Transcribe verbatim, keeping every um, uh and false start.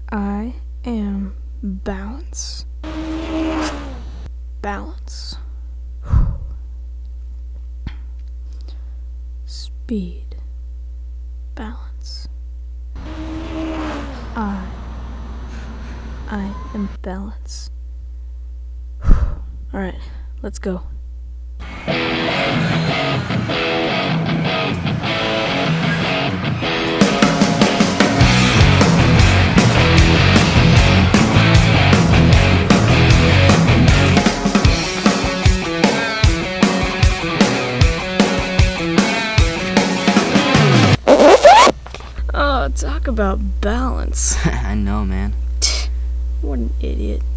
I am balance. Balance. Speed. Balance. I. I am balance. Alright, let's go. Oh, talk about balance. I know, man. What an idiot.